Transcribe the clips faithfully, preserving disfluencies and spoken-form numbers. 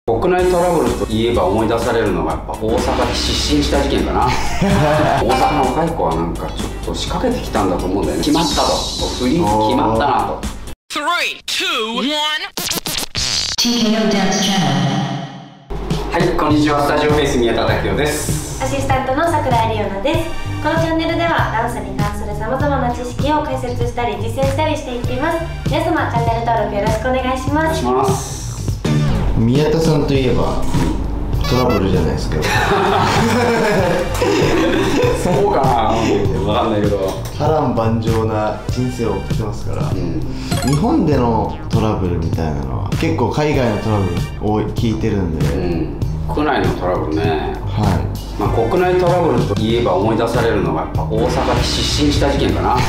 国内トラブルといえば思い出されるのがやっぱ大阪で失神した事件かな。大阪の若い子はなんかちょっと仕掛けてきたんだと思うんだよね。決まったと、フリーズ決まったなと。スリー、ツー、ワン ティーケーオー ダンスチャンネル。はい、こんにちは。スタジオベース宮田拓夫です。 アシスタントの桜井里奈です。このチャンネルではダンスに関するさまざまな知識を解説したり実践したりしていきます。皆様チャンネル登録よろしくお願いします。 お願いします。 宮田さんといえばトラブルじゃないですか。 そうかな、分かんないけど波乱万丈な人生を送ってますから、うん、日本でのトラブルみたいなのは結構海外のトラブルを聞いてるんで、うん、 国内のトラブルね、 はい、 まあ、国内トラブルといえば思い出されるのがやっぱ大阪で失神した事件かな。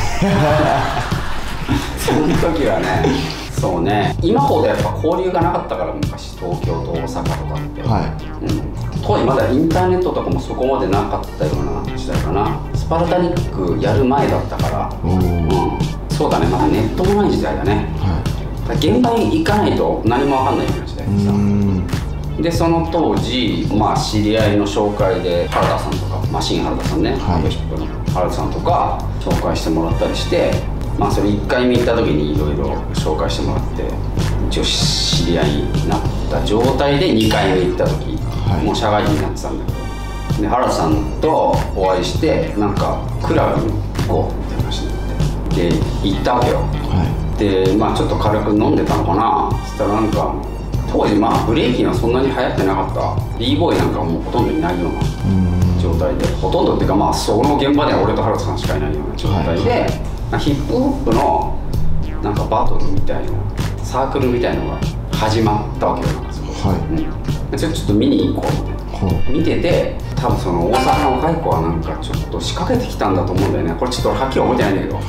その時はね、そうね、今ほどやっぱ交流がなかったから、昔東京と大阪とかって、はい、うん、当時まだインターネットとかもそこまでなかったような時代かな。スパルタニックやる前だったから、うん、そうだね、まだネットもない時代だね、はい、だ現場に行かないと何も分かんないような時代でさ、うん、でその当時、まあ、知り合いの紹介で原田さんとか、マシン原田さんね、はい、ヒップの原田さんとか紹介してもらったりして、まあそれいっかいめ行った時にいろいろ紹介してもらって、一応知り合いになった状態でにかいめ行った時、はい、もう社会人になってたんだけど、で原田さんとお会いしてなんかクラブに行こうみたいな話になって、で行ったわけよ、はい、でまあちょっと軽く飲んでたのかな。そしたらなんか当時まあブレイキンはそんなに流行ってなかった b ボーイなんかもうほとんどいないような状態で、ほとんどっていうかまあその現場では俺と原田さんしかいないような状態で、はい、ヒップホップのなんかバトルみたいなサークルみたいのが始まったわけよ、なんかそこで、はい、うん、ちょっと見に行こうみたいな、はい、見てて、多分その大阪の若い子はなんかちょっと仕掛けてきたんだと思うんだよね。これちょっとはっきり覚えてないんだけど、はい、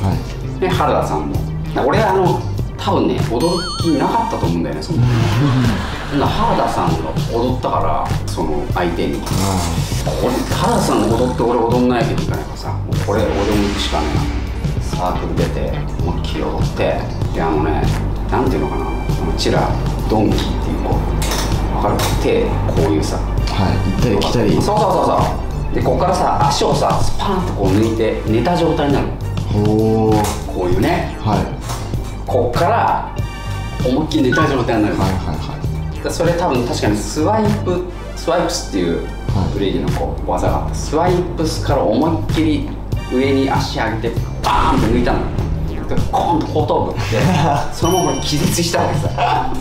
で原田さんも俺はあの多分ね驚きなかったと思うんだよね、その原田さんが踊ったからその相手に、うん、原田さん踊って俺踊んないわけにいかないからさ、もうこれ踊るしかねえな。サークル出て思いっきり踊って、であのね、なんていうのかな、うちらドンキっていうこう分かるか、手こういうさ、はい、行ったり来たり、そうそうそうそう、でここからさ足をさスパーンってこう抜いて寝た状態になる。ほー、こういうね、はい、こっから思いっきり寝た状態になる。はいはいはい、それ多分確かにスワイプスワイプスっていうブレイキンのこう技があって、スワイプスから思いっきり上に足上げてバーンって抜いたの。でコーンと後頭部ってそのまま気絶したわけさ。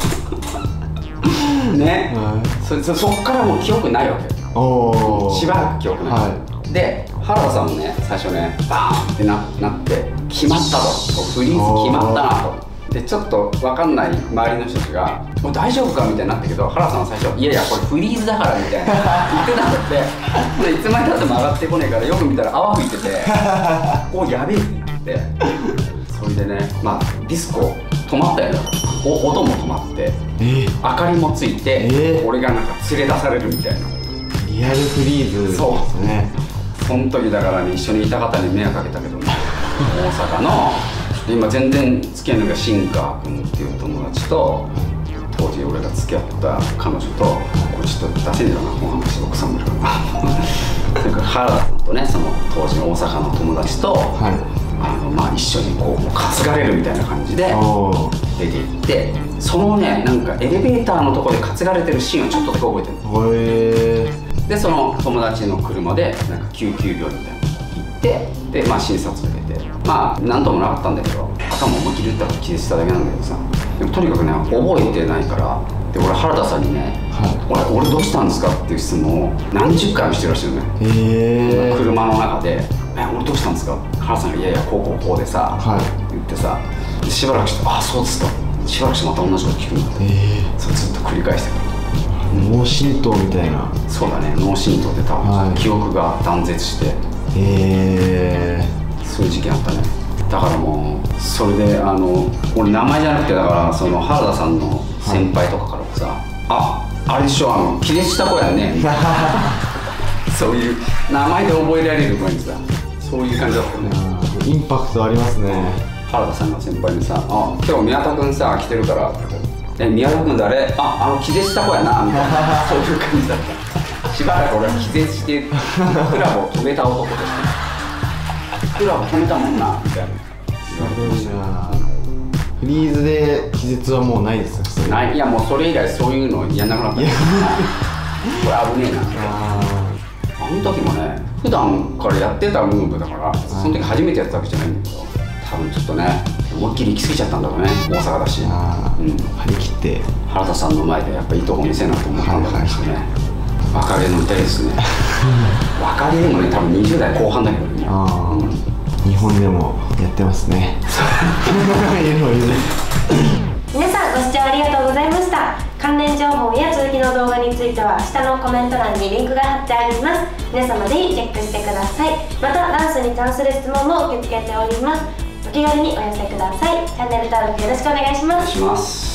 ね、はい、そ, そ, そっからもう記憶ないわけ。おしばらく記憶ない、はい、で原田さんもね最初ねバーンって な, なって決まったと、フリーズ決まったなと。でちょっと分かんない周りの人たちが「もう大丈夫か?」みたいになったけど、原田さんは最初「いやいやこれフリーズだから」みたいな言ってたんだって。でいつまでたっても上がってこねえから、よく見たら泡吹いてて「おやべえ」ってなって、それでね、まあディスコ止まったよね、お音も止まって、えー、明かりもついて、えー、俺がなんか連れ出されるみたいなリアルフリーズですね。 そう、その時だからね、一緒にいた方に迷惑かけたけどね、大阪の今全然付き合いのが新川君っていう友達と、当時俺が付き合った彼女と、これちょっと出せねえかな、この話奥さんもいるからな。それから原田君とね、その当時の大阪の友達と、はい、あのまあ一緒にこう担がれるみたいな感じで出て行って、そのね、なんかエレベーターのところで担がれてるシーンをちょっとだけ覚えてるの。へー。でその友達の車でなんか救急病院みたいなの行って、でまあ診察受けて、まあなんともなかったんだけど、頭思いっきり打ったら気絶しただけなんだけどさ、でもとにかくね覚えてないから、で俺原田さんにね「はい、俺, 俺どうしたんですか?」っていう質問を何十回もしてるらしいよね。へー。車の中で「え俺どうしたんですか?」原田さんが「いやいやこうこうこうでさ」はい、言ってさ、でしばらくして「ああそうですか」、しばらくしてまた同じこと聞くんだって、それずっと繰り返してくる。 脳震盪みたいな。 そうだね、脳震盪で多分、はい、記憶が断絶して、へえ、そういう事件あったね。だからもうそれであの俺名前じゃなくて、だからその原田さんの先輩とかからもさ「はい、ああれでしょ、あの気絶した子やね」みたいなそういう名前で覚えられる前にさ、そういう感じだったよね。 インパクトありますね。 原田さんが先輩にさ「あ今日宮田君さ来てるから」ってえ宮田君誰？ああの気絶した子やなみたいなそういう感じだった。しばらく俺は気絶してクラブを止めた男としてクラブ止めたもんなみたいな言われてましたよ。 フリーズで気絶はもうないですか？ ない。いやもうそれ以来そういうのやんなくなった。これ危ねえなって。あの時もね普段からやってたムーブだからその時初めてやったわけじゃないんだけど多分ちょっとね思いっきり行き過ぎちゃったんだろうね。大阪だし、うん、 張り切って原田さんの前でやっぱいいとこ見せなと思ったんだろうしね。別れの歌ですね。別れでもね多分にじゅう代後半だけどね。 あ、うん、日本でもやってますね。 皆さんご視聴ありがとうございました。関連情報や続きの動画については下のコメント欄にリンクが貼ってあります。皆様ぜひチェックしてください。またダンスに関する質問も受け付けております。お気軽にお寄せください。チャンネル登録よろしくお願いします。 お願いします。